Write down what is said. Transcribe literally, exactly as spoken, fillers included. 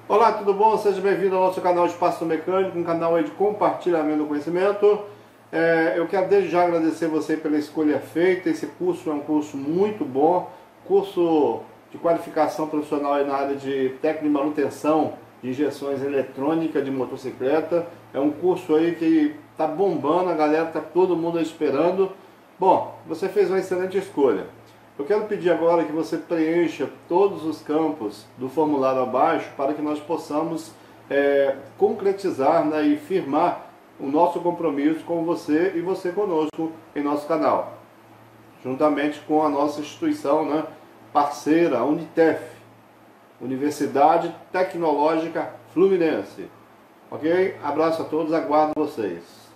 Olá, tudo bom? Seja bem-vindo ao nosso canal Espaço Mecânico, um canal aí de compartilhamento do conhecimento. É, eu quero desde já agradecer você pela escolha feita. Esse curso é um curso muito bom, curso de qualificação profissional aí na área de técnica de manutenção de injeções eletrônicas de motocicleta. É um curso aí que está bombando, a galera está todo mundo esperando. Bom, você fez uma excelente escolha. Eu quero pedir agora que você preencha todos os campos do formulário abaixo para que nós possamos é, concretizar, né, e firmar o nosso compromisso com você e você conosco em nosso canal, juntamente com a nossa instituição, né, parceira, a Unitef, Universidade Tecnológica Fluminense. Ok? Abraço a todos, aguardo vocês.